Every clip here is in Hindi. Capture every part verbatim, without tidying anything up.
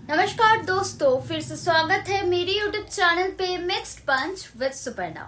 नमस्कार दोस्तों, फिर से स्वागत है मेरी यूट्यूब चैनल पे मिक्स्ड पंच विद सुपर्णा।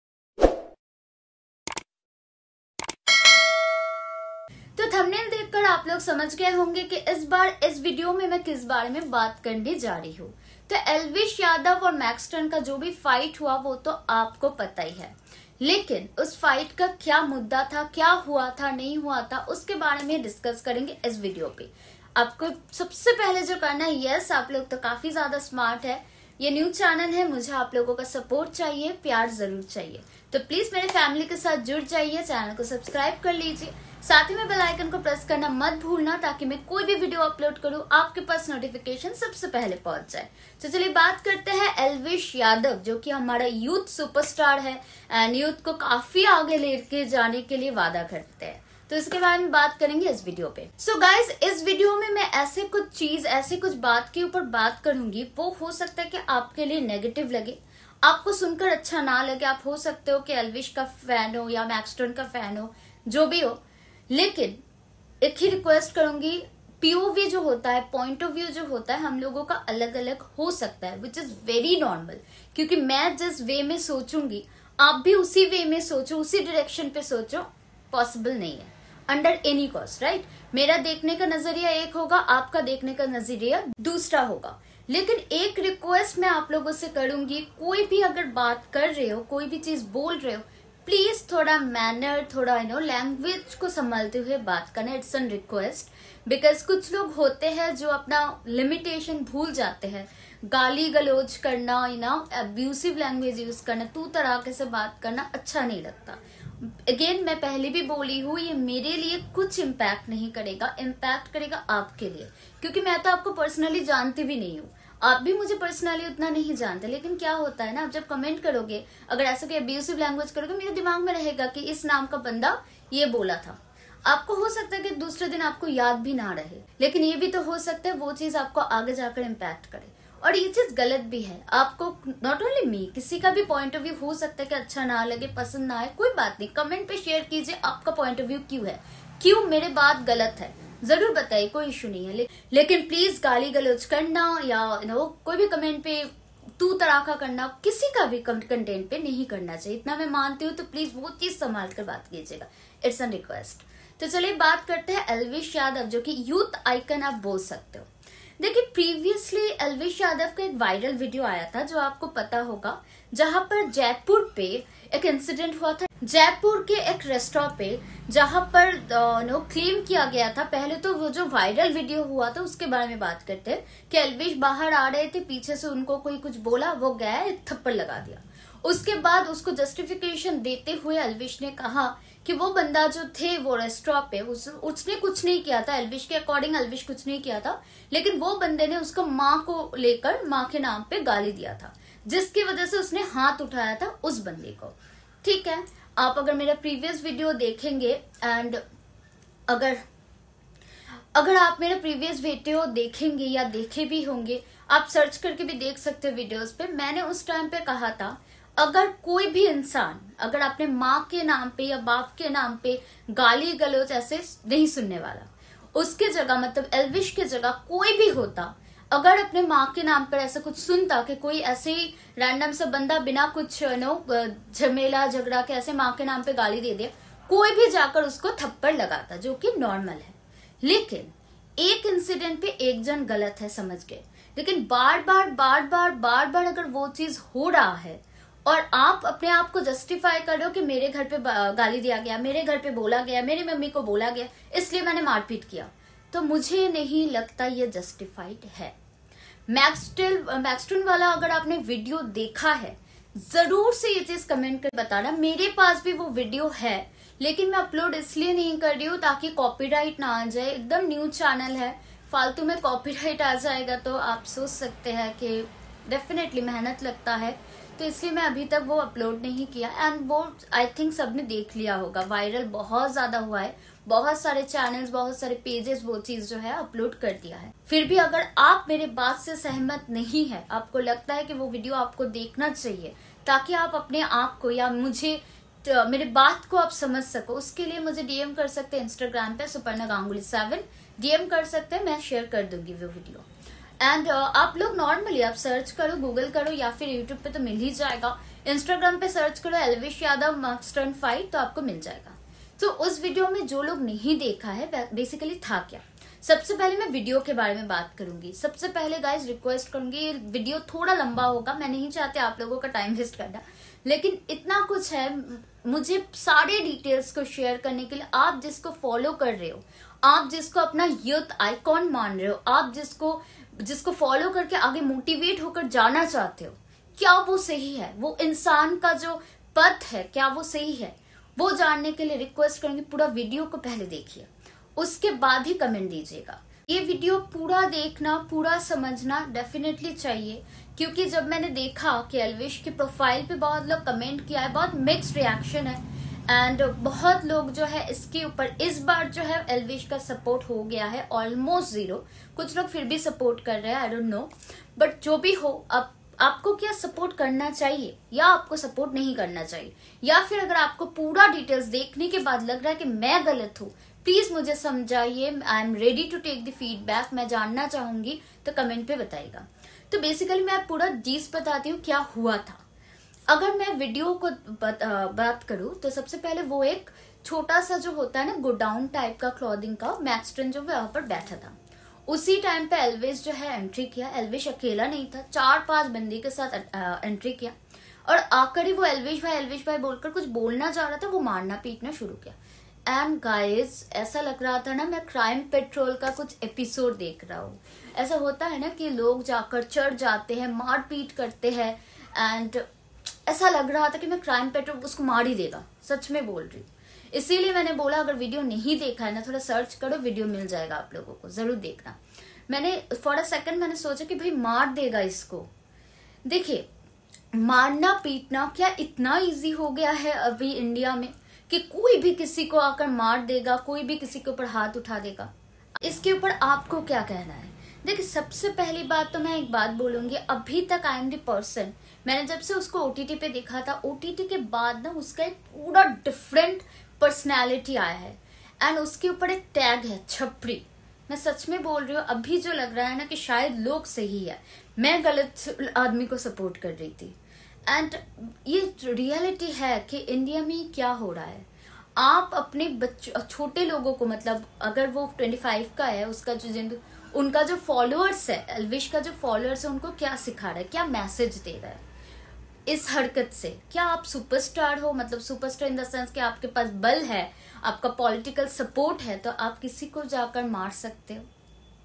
तो थंबनेल देखकर आप लोग समझ गए होंगे कि इस बार इस वीडियो में मैं किस बारे में बात करने जा रही हूँ। तो एल्विश यादव और मैक्सटन का जो भी फाइट हुआ वो तो आपको पता ही है, लेकिन उस फाइट का क्या मुद्दा था, क्या हुआ था, नहीं हुआ था, उसके बारे में डिस्कस करेंगे इस वीडियो पे। आपको सबसे पहले जो करना है, यस आप लोग तो काफी ज्यादा स्मार्ट है, ये न्यू चैनल है, मुझे आप लोगों का सपोर्ट चाहिए, प्यार जरूर चाहिए। तो प्लीज मेरे फैमिली के साथ जुड़ जाइए, चैनल को सब्सक्राइब कर लीजिए, साथ ही में बेल आइकन को प्रेस करना मत भूलना ताकि मैं कोई भी वीडियो अपलोड करूं आपके पास नोटिफिकेशन सबसे पहले पहुंच जाए। तो चलिए बात करते हैं एल्विश यादव, जो कि हमारा यूथ सुपरस्टार है एंड यूथ को काफी आगे लेके जाने के लिए वादा करते हैं। तो इसके बारे में बात करेंगे इस वीडियो पे। सो so गाइज, इस वीडियो में मैं ऐसे कुछ चीज ऐसे कुछ बात के ऊपर बात करूंगी, वो हो सकता है कि आपके लिए नेगेटिव लगे, आपको सुनकर अच्छा ना लगे। आप हो सकते हो कि एल्विश का फैन हो या मैक्सटन का फैन हो, जो भी हो, लेकिन एक ही रिक्वेस्ट करूंगी, पीओवी जो होता है, पॉइंट ऑफ व्यू जो होता है, हम लोगों का अलग अलग हो सकता है, विच इज वेरी नॉर्मल। क्योंकि मैं जिस वे में सोचूंगी आप भी उसी वे में सोचो, उसी डायरेक्शन पे सोचो, पॉसिबल नहीं है अंडर एनी कॉस्ट, राइट। मेरा देखने का नजरिया एक होगा, आपका देखने का नजरिया दूसरा होगा। लेकिन एक रिक्वेस्ट मैं आप लोगों से करूंगी, कोई भी अगर बात कर रहे हो, कोई भी चीज बोल रहे हो, प्लीज थोड़ा मैनर, थोड़ा यू नो लैंग्वेज को संभालते हुए बात करना। इट्स एन रिक्वेस्ट, बिकॉज कुछ लोग होते हैं जो अपना लिमिटेशन भूल जाते हैं। गाली गलौज करना, you know abusive language use करना, तू तराके से बात करना अच्छा नहीं लगता। अगेन मैं पहले भी बोली हूँ, ये मेरे लिए कुछ इम्पैक्ट नहीं करेगा, इम्पैक्ट करेगा आपके लिए, क्योंकि मैं तो आपको पर्सनली जानती भी नहीं हूँ, आप भी मुझे पर्सनली उतना नहीं जानते। लेकिन क्या होता है ना, आप जब कमेंट करोगे, अगर ऐसा कोई अब्यूसिव लैंग्वेज करोगे, मेरे दिमाग में रहेगा कि इस नाम का बंदा ये बोला था। आपको हो सकता है कि दूसरे दिन आपको याद भी ना रहे, लेकिन ये भी तो हो सकता है वो चीज आपको आगे जाकर इम्पैक्ट करे। और ये चीज गलत भी है। आपको नॉट ओनली मी, किसी का भी पॉइंट ऑफ व्यू हो सकता है कि अच्छा ना लगे, पसंद ना आए, कोई बात नहीं, कमेंट पे शेयर कीजिए आपका पॉइंट ऑफ व्यू क्यों है, क्यों मेरे बात गलत है, जरूर बताइए, कोई इशू नहीं है। ले, लेकिन प्लीज गाली गलौज करना या यू नो कोई भी कमेंट पे तू तड़ाका करना, किसी का भी कंटेंट पे नहीं करना चाहिए, इतना मैं मानती हूँ। तो प्लीज वो चीज संभाल कर बात कीजिएगा, इट्स एन रिक्वेस्ट। तो चलिए बात करते हैं एल्विश यादव, जो कि यूथ आइकन आप बोल सकते हो। देखिए, प्रीवियसली एल्विश यादव का एक वायरल वीडियो आया था, जो आपको पता होगा, जहां पर जयपुर पे एक इंसिडेंट हुआ था। जयपुर के एक रेस्टोरेंट पे, जहां पर नो क्लेम किया गया था, पहले तो वो जो वायरल वीडियो हुआ था उसके बारे में बात करते हैं कि एल्विश बाहर आ रहे थे, पीछे से उनको कोई कुछ बोला, वो गया एक थप्पड़ लगा दिया। उसके बाद उसको जस्टिफिकेशन देते हुए एल्विश ने कहा कि वो बंदा जो थे वो रेस्टोरेंट पे, उस, उसने कुछ नहीं किया था, एल्विश के अकॉर्डिंग एल्विश कुछ नहीं किया था, लेकिन वो बंदे ने उसको माँ को लेकर माँ के नाम पे गाली दिया था, जिसकी वजह से उसने हाथ उठाया था उस बंदे को। ठीक है, आप अगर मेरा प्रीवियस वीडियो देखेंगे एंड अगर अगर आप मेरा प्रीवियस वीडियो देखेंगे या देखे भी होंगे, आप सर्च करके भी देख सकते हो वीडियोस पे, मैंने उस टाइम पे कहा था, अगर कोई भी इंसान अगर अपने माँ के नाम पे या बाप के नाम पे गाली गलौज ऐसे नहीं सुनने वाला, उसके जगह मतलब एल्विश के जगह कोई भी होता, अगर अपने माँ के नाम पर ऐसा कुछ सुनता कि कोई ऐसे ही रैंडम सा बंदा बिना कुछ नो झमेला झगड़ा के ऐसे माँ के नाम पे गाली दे दिया, कोई भी जाकर उसको थप्पड़ लगाता, जो कि नॉर्मल है। लेकिन एक इंसिडेंट पे एक जन गलत है, समझ गए, लेकिन बार बार बार बार बार बार अगर वो चीज हो रहा है और आप अपने आप को जस्टिफाई कर रहे हो कि मेरे घर पे गाली दिया गया, मेरे घर पे बोला गया, मेरी मम्मी को बोला गया, इसलिए मैंने मारपीट किया, तो मुझे नहीं लगता ये जस्टिफाइड है। मैक्सटन मैक्सटन वाला अगर आपने वीडियो देखा है, जरूर से ये चीज कमेंट कर बताना। मेरे पास भी वो वीडियो है, लेकिन मैं अपलोड इसलिए नहीं कर रही हूँ ताकि कॉपीराइट ना आ जाए, एकदम न्यू चैनल है, फालतू में कॉपीराइट आ जाएगा तो आप सोच सकते हैं कि डेफिनेटली मेहनत लगता है, तो इसलिए मैं अभी तक वो अपलोड नहीं किया। एंड वो आई थिंक सबने देख लिया होगा, वायरल बहुत ज्यादा हुआ है, बहुत सारे चैनल्स, बहुत सारे पेजेस वो चीज जो है अपलोड कर दिया है। फिर भी अगर आप मेरे बात से सहमत नहीं है, आपको लगता है कि वो वीडियो आपको देखना चाहिए ताकि आप अपने आप को या मुझे तो मेरे बात को आप समझ सको, उसके लिए मुझे डीएम कर सकते हैं इंस्टाग्राम पे सुपर्णा गांगुली सेवन, डीएम कर सकते हैं, मैं शेयर कर दूंगी वो वीडियो। एंड uh, आप लोग नॉर्मली आप सर्च करो, गूगल करो या फिर यूट्यूब पे तो मिल ही जाएगा। इंस्टाग्राम पे सर्च करो एल्विश यादव मैक्सटन फाइट तो आपको मिल जाएगा। तो उस वीडियो में जो लोग नहीं देखा है बेसिकली था क्या, सबसे पहले मैं वीडियो के बारे में बात करूंगी। सबसे पहले गाइज रिक्वेस्ट करूंगी, वीडियो थोड़ा लंबा होगा, मैं नहीं चाहती आप लोगों का टाइम वेस्ट करना, लेकिन इतना कुछ है मुझे सारे डिटेल्स को शेयर करने के लिए। आप जिसको फॉलो कर रहे हो, आप जिसको अपना यूथ आइकॉन मान रहे हो, आप जिसको जिसको फॉलो करके आगे मोटिवेट होकर जाना चाहते हो, क्या वो सही है, वो इंसान का जो पथ है क्या वो सही है, वो जानने के लिए रिक्वेस्ट करूंगी पूरा वीडियो को पहले देखिए, उसके बाद ही कमेंट दीजिएगा। ये वीडियो पूरा देखना, पूरा समझना डेफिनेटली चाहिए, क्योंकि जब मैंने देखा कि एल्विश के प्रोफाइल पे बहुत लोग कमेंट किया है, बहुत मिक्स्ड रिएक्शन है एंड बहुत लोग जो है इसके ऊपर इस बार जो है एल्विश का सपोर्ट हो गया है ऑलमोस्ट जीरो। कुछ लोग फिर भी सपोर्ट कर रहे हैं, आई डोंट नो, बट जो भी हो, अब आपको क्या सपोर्ट करना चाहिए या आपको सपोर्ट नहीं करना चाहिए, या फिर अगर आपको पूरा डिटेल्स देखने के बाद लग रहा है कि मैं गलत हूँ, प्लीज मुझे समझाइए। I am ready to take the feedback, मैं जानना चाहूंगी, तो कमेंट पे बताइएगा। तो बेसिकली मैं पूरा चीज बताती हूँ क्या हुआ था। अगर मैं वीडियो को बत, आ, बात करूँ तो सबसे पहले वो एक छोटा सा जो होता है ना गोडाउन टाइप का क्लॉथिंग का, मैक्सटन जो वहां पर बैठा था, उसी टाइम पे एल्विश जो है एंट्री किया। एल्विश अकेला नहीं था, चार पांच बंदी के साथ एंट्री किया और आकर ही वो एल्विश भाई एल्विश भाई बोलकर कुछ बोलना चाह रहा था, वो मारना पीटना शुरू किया। एंड गाइज ऐसा लग रहा था ना मैं क्राइम पेट्रोल का कुछ एपिसोड देख रहा हूँ। ऐसा होता है ना कि लोग जाकर चढ़ जाते हैं, मार पीट करते हैं, एंड ऐसा लग रहा था कि मैं क्राइम पेट्रोल उसको मार ही देगा, सच में बोल रही हूँ। इसीलिए मैंने बोला अगर वीडियो नहीं देखा है ना, थोड़ा सर्च करो, वीडियो मिल जाएगा आप लोगों को, जरूर देखना। मैंने फॉर अ सेकंड मैंने सोचा कि भाई मार देगा इसको। देखिए, मारना पीटना क्या इतना इजी हो गया है अभी इंडिया में कि कोई भी किसी को आकर मार देगा, कोई भी किसी के ऊपर हाथ उठा देगा। इसके ऊपर आपको क्या कहना है? देखिए, सबसे पहली बात तो मैं एक बात बोलूंगी, अभी तक आई एम द पर्सन, मैंने जब से उसको ओटीटी पे देखा था, ओटीटी के बाद ना उसका एक पूरा डिफरेंट पर्सनैलिटी आया है एंड उसके ऊपर एक टैग है छपरी। मैं सच में बोल रही हूँ, अभी जो लग रहा है ना कि शायद लोग सही है, मैं गलत आदमी को सपोर्ट कर रही थी। एंड ये रियलिटी है कि इंडिया में क्या हो रहा है। आप अपने बच्चों, छोटे लोगों को, मतलब अगर वो पच्चीस का है, उसका जो जिंदगी, उनका जो फॉलोअर्स है, एल्विश का जो फॉलोअर्स है, उनको क्या सिखा रहा है, क्या मैसेज दे रहा है इस हरकत से? क्या आप सुपरस्टार हो, मतलब सुपरस्टार इन द सेंस कि आपके पास बल है, आपका पॉलिटिकल सपोर्ट है, तो आप किसी को जाकर मार सकते हो?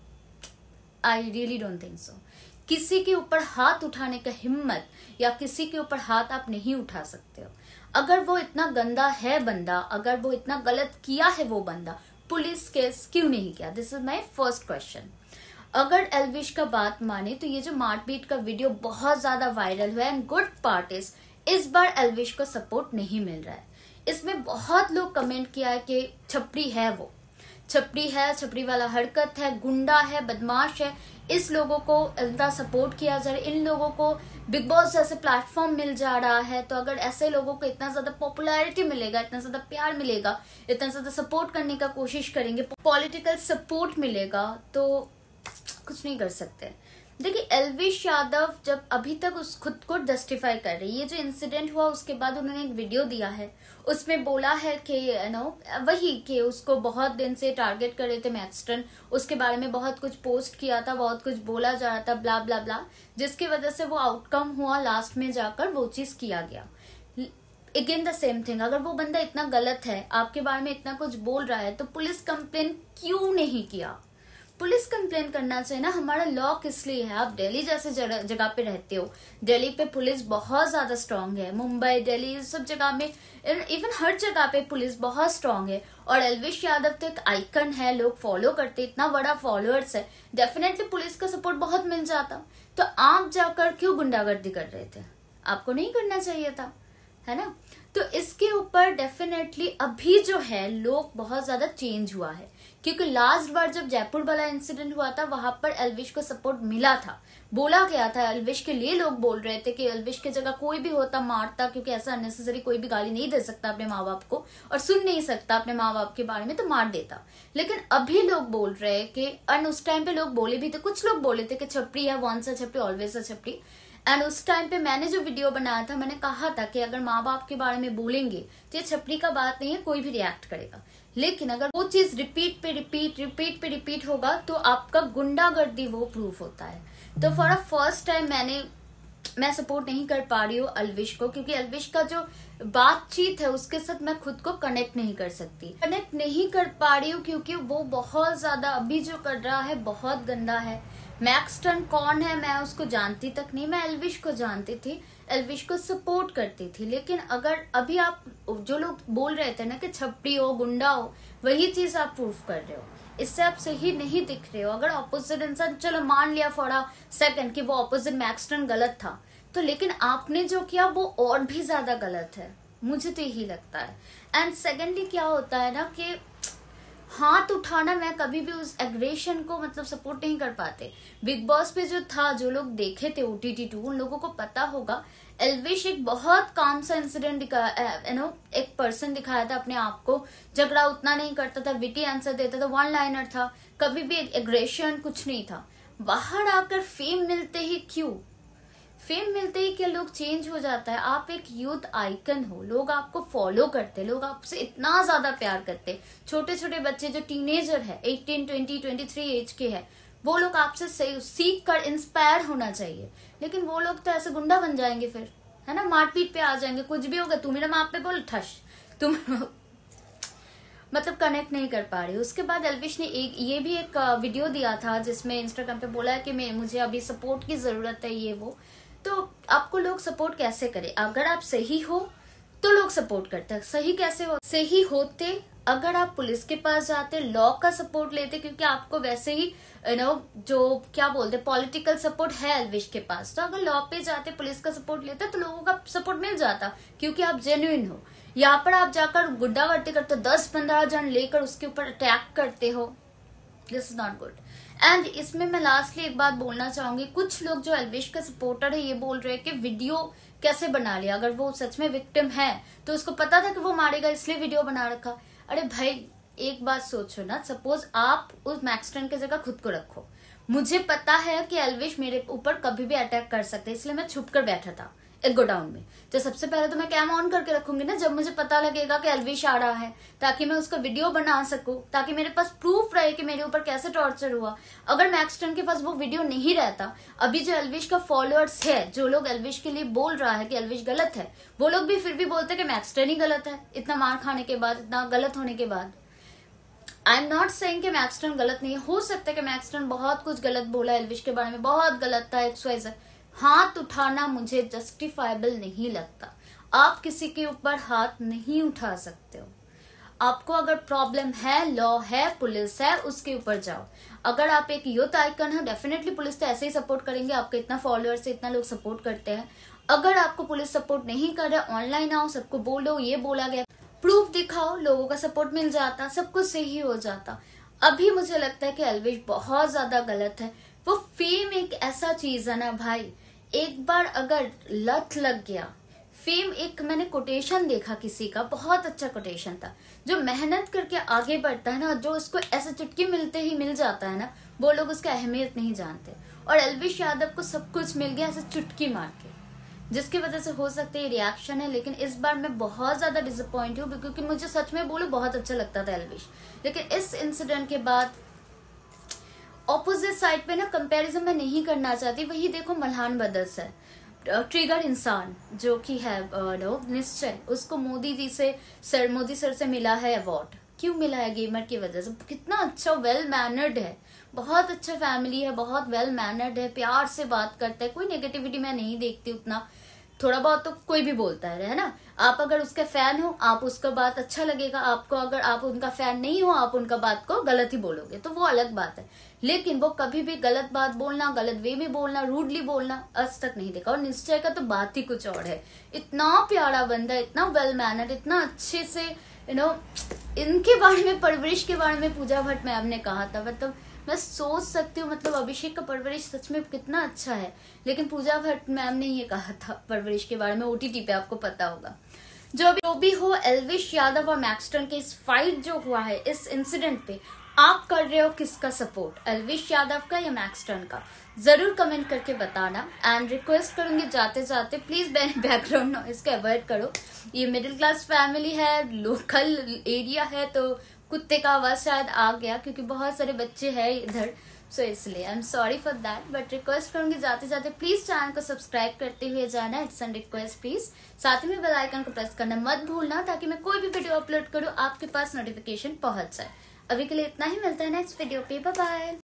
I really don't think so. किसी के ऊपर हाथ उठाने का हिम्मत या किसी के ऊपर हाथ आप नहीं उठा सकते हो। अगर वो इतना गंदा है बंदा, अगर वो इतना गलत किया है वो बंदा, पुलिस केस क्यों नहीं किया? This is my first question. अगर एल्विश का बात माने तो ये जो मारपीट का वीडियो बहुत ज्यादा वायरल हुआ है एंड गुड पार्ट इज इस बार एल्विश को सपोर्ट नहीं मिल रहा है। इसमें बहुत लोग कमेंट किया है कि छपरी है, वो छपरी है, छपरी वाला हरकत है, गुंडा है, बदमाश है, इस लोगों को इतना सपोर्ट किया जा रहा है, इन लोगों को बिग बॉस जैसे प्लेटफॉर्म मिल जा रहा है, तो अगर ऐसे लोगों को इतना ज्यादा पॉपुलैरिटी मिलेगा, इतना ज्यादा प्यार मिलेगा, इतना ज्यादा सपोर्ट करने का कोशिश करेंगे, पॉलिटिकल सपोर्ट मिलेगा, तो कुछ नहीं कर सकते। देखिए, एल्विश यादव जब अभी तक उस खुद को जस्टिफाई कर रही है, ये जो इंसिडेंट हुआ उसके बाद उन्होंने एक वीडियो दिया है, उसमें बोला है कि यू नो वही कि उसको बहुत दिन से टारगेट कर रहे थे मैक्सटन, उसके बारे में बहुत कुछ पोस्ट किया था, बहुत कुछ बोला जा रहा था, ब्ला ब्ला ब्ला, जिसकी वजह से वो आउटकम हुआ, लास्ट में जाकर वो चीज किया गया। अगेन द सेम थिंग, अगर वो बंदा इतना गलत है, आपके बारे में इतना कुछ बोल रहा है, तो पुलिस कंप्लेन क्यों नहीं किया? पुलिस कंप्लेन करना चाहिए ना, हमारा लॉ किस लिए है? आप दिल्ली जैसे जगह पे रहते हो, दिल्ली पे पुलिस बहुत ज्यादा स्ट्रांग है, मुंबई, दिल्ली, सब जगह में, इवन हर जगह पे पुलिस बहुत स्ट्रांग है। और एल्विश यादव तो एक आइकन है, लोग फॉलो करते, इतना बड़ा फॉलोअर्स है, डेफिनेटली पुलिस का सपोर्ट बहुत मिल जाता। तो आप जाकर क्यों गुंडागर्दी कर रहे थे? आपको नहीं करना चाहिए था, है ना? तो इसके ऊपर डेफिनेटली अभी जो है लोग बहुत ज्यादा चेंज हुआ है, क्योंकि लास्ट बार जब जयपुर वाला इंसिडेंट हुआ था वहां पर एल्विश को सपोर्ट मिला था, बोला गया था, एल्विश के लिए लोग बोल रहे थे कि एल्विश की जगह कोई भी होता मारता, क्योंकि ऐसा अननेसेसरी कोई भी गाली नहीं दे सकता अपने माँ बाप को और सुन नहीं सकता अपने माँ बाप के बारे में, तो मार देता। लेकिन अभी लोग बोल रहे हैं कि, एंड उस टाइम पे लोग बोले भी थे, कुछ लोग बोले थे कि छपरी है, वंस अ छपरी ऑलवेज अ छपरी। एंड उस टाइम पे मैंने जो वीडियो बनाया था मैंने कहा था कि अगर माँ बाप के बारे में बोलेंगे तो ये छपरी का बात नहीं है, कोई भी रिएक्ट करेगा। लेकिन अगर वो चीज रिपीट पे रिपीट रिपीट पे रिपीट होगा तो आपका गुंडागर्दी वो प्रूफ होता है। तो फॉर अ फर्स्ट टाइम मैंने मैं सपोर्ट नहीं कर पा रही हूँ एल्विश को, क्योंकि एल्विश का जो बातचीत है उसके साथ मैं खुद को कनेक्ट नहीं कर सकती, कनेक्ट नहीं कर पा रही हूँ क्योंकि वो बहुत ज्यादा अभी जो कर रहा है बहुत गंदा है। मैक्स टर्न कौन है मैं उसको जानती तक नहीं, मैं एल्विश को जानती थी, एल्विश को सपोर्ट करती थी। लेकिन अगर अभी आप जो लोग बोल रहे थे ना कि छपरी हो, गुंडा हो, वही चीज आप प्रूफ कर रहे हो, इससे आप सही नहीं दिख रहे हो। अगर ऑपोजिट इंसान, चलो मान लिया फॉर अ सेकंड कि वो ऑपोजिट मैक्स टर्न गलत था, तो लेकिन आपने जो किया वो और भी ज्यादा गलत है, मुझे तो यही लगता है। एंड सेकेंडली क्या होता है ना कि हाथ उठाना, मैं कभी भी उस एग्रेशन को मतलब सपोर्ट नहीं कर पाते। बिग बॉस पे जो था, जो लोग देखे थे ओटीटी टू, उन लोगों को पता होगा एल्विश एक बहुत काम सा इंसिडेंट दिखाया, यू नो एक पर्सन दिखाया था अपने आप को, झगड़ा उतना नहीं करता था, विटी आंसर देता था, वन लाइनर था, कभी भी एग्रेशन कुछ नहीं था। बाहर आकर फेम मिलते ही क्यों फेम मिलते ही क्या लोग चेंज हो जाता है? आप एक यूथ आइकन हो, लोग आपको फॉलो करते, लोग आपसे इतना ज्यादा प्यार करते। छोटे छोटे बच्चे जो टीनेजर है, अठारह, बीस, तेईस एज के हैं, वो लोग आपसे सीख कर इंस्पायर होना चाहिए। लेकिन वो लोग तो ऐसे गुंडा बन जाएंगे फिर, है ना, मारपीट पे आ जाएंगे, कुछ भी होगा, तू मेरा माँ पे बोल ठश, तुम मतलब कनेक्ट नहीं कर पा रही। उसके बाद एल्विश ने एक ये भी एक वीडियो दिया था जिसमें इंस्टाग्राम पे बोला है कि मैं मुझे अभी सपोर्ट की जरूरत है, ये वो। तो आपको लोग सपोर्ट कैसे करें? अगर आप सही हो तो लोग सपोर्ट करते हैं। सही कैसे हो? सही होते अगर आप पुलिस के पास जाते, लॉ का सपोर्ट लेते, क्योंकि आपको वैसे ही यू नो जो क्या बोलते पॉलिटिकल सपोर्ट है एल्विश के पास, तो अगर लॉ पे जाते, पुलिस का सपोर्ट लेते तो लोगों का सपोर्ट मिल जाता, क्योंकि आप जेन्युइन हो। यहाँ पर आप जाकर गुंडागर्दी करते हो, दस पंद्रह जन लेकर उसके ऊपर अटैक करते हो, this is not good. And इसमें मैं लास्टली एक बात बोलना चाहूंगी, कुछ लोग जो एल्विश का सपोर्टर है ये बोल रहे हैं कि वीडियो कैसे बना लिया, अगर वो सच में विक्टिम है तो उसको पता था कि वो मारेगा इसलिए वीडियो बना रखा। अरे भाई एक बात सोचो ना, सपोज आप उस मैक्स टर्न की जगह खुद को रखो, मुझे पता है कि एल्विश मेरे ऊपर कभी भी अटैक कर सकते, इसलिए मैं छुप कर बैठा था एक गोडाउन में। तो सबसे पहले तो मैं कैम ऑन करके रखूंगी ना, जब मुझे पता लगेगा कि एल्विश आ रहा है, ताकि मैं उसका वीडियो बना सकूं, ताकि मेरे पास प्रूफ रहे कि मेरे ऊपर कैसे टॉर्चर हुआ। अगर मैक्स टर्न के पास वो वीडियो नहीं रहता, अभी जो एल्विश का फॉलोअर्स है, जो लोग एल्विश के लिए बोल रहा है कि एल्विश गलत है, वो लोग भी फिर भी बोलते कि मैक्स टर्न ही गलत है, इतना मार खाने के बाद, इतना गलत होने के बाद। आई एम नॉट सेइंग कि मैक्स टर्न गलत नहीं है, हो सकता है कि मैक्स टर्न बहुत कुछ गलत बोला एल्विश के बारे में, बहुत गलत था, एक्स वाई जेड। हाथ उठाना मुझे जस्टिफाइबल नहीं लगता। आप किसी के ऊपर हाथ नहीं उठा सकते हो। आपको अगर प्रॉब्लम है, लॉ है, पुलिस है, उसके ऊपर जाओ। अगर आप एक यूथ आइकन हो, डेफिनेटली पुलिस तो ऐसे ही सपोर्ट करेंगे, आपके इतना फॉलोअर्स से इतना लोग सपोर्ट करते हैं। अगर आपको पुलिस सपोर्ट नहीं कर रहा, ऑनलाइन आओ, सबको बोलो ये बोला गया, प्रूफ दिखाओ, लोगों का सपोर्ट मिल जाता, सब कुछ सही हो जाता। अभी मुझे लगता है कि एल्विश बहुत ज्यादा गलत है। वो फेम एक ऐसा चीज है ना भाई, एक बार अगर लत लग गया, फेम एक, मैंने कोटेशन देखा किसी का, बहुत अच्छा कोटेशन था, जो मेहनत करके आगे बढ़ता है ना, जो उसको ऐसे चुटकी मिलते ही मिल जाता है ना, वो लोग उसकी अहमियत नहीं जानते। और एल्विश यादव को सब कुछ मिल गया ऐसे चुटकी मार के, जिसकी वजह से हो सकता है रिएक्शन है। लेकिन इस बार मैं बहुत ज्यादा डिसअपॉइंट हूँ, क्योंकि मुझे सच में बोलो बहुत अच्छा लगता था एल्विश, लेकिन इस इंसिडेंट के बाद ऑपोजिट साइड पे ना कंपैरिजन मैं नहीं करना चाहती। वही देखो मल्हान ब्रदर्स है, ट्रिगर इंसान जो कि है नो निश्चय, उसको मोदी जी से सर मोदी सर से मिला है अवार्ड, क्यों मिला है? गेमर की वजह से। कितना अच्छा, वेल मैनर्ड है, बहुत अच्छा फैमिली है, बहुत वेल मैनर्ड है, प्यार से बात करता है, कोई नेगेटिविटी मैं नहीं देखती उतना। थोड़ा बहुत तो कोई भी बोलता है, है ना। आप अगर उसके फैन हो, आप उसका बात अच्छा लगेगा आपको, अगर आप उनका फैन नहीं हो, आप उनका बात को गलत ही बोलोगे, तो वो अलग बात है। लेकिन वो कभी भी गलत बात बोलना, गलत वे में बोलना, रूडली बोलना आज तक नहीं देखा। और निश्चय का तो बात ही कुछ और है, इतना प्यारा बंदा, इतना वेल मैनर्ड, इतना अच्छे से यू नो इनके बारे में, परवरिश के बारे में पूजा भट्ट मैम ने कहा था। मतलब मैं सोच सकती हूँ मतलब अभिषेक का परवरिश सच में कितना अच्छा है, लेकिन पूजा भट्ट मैम ने ये कहा था परवरिश के बारे में ओटीटी पे, आपको पता होगा। जो भी, जो भी हो, एल्विश यादव और मैक्सटन के इस फाइट जो हुआ है, इस इंसिडेंट पे आप कर रहे हो किसका सपोर्ट, एल्विश यादव का या मैक्सटन का? जरूर कमेंट करके बताना। एंड रिक्वेस्ट करूंगी जाते जाते प्लीज बैकग्राउंड नॉइस को अवॉइड करो। ये मिडिल क्लास फैमिली है, लोकल एरिया है, तो कुत्ते का आवाज शायद आ गया क्योंकि बहुत सारे बच्चे हैं इधर, सो so इसलिए I am sorry for that. But request करूंगी जाते जाते प्लीज चैनल को सब्सक्राइब करते हुए जाना, इट्स एन रिक्वेस्ट प्लीज। साथ ही में बेल आइकन को प्रेस करना मत भूलना ताकि मैं कोई भी वीडियो अपलोड करूं आपके पास नोटिफिकेशन पहुंच जाए। अभी के लिए इतना ही, मिलता है नेक्स्ट वीडियो पे, बाय बाय।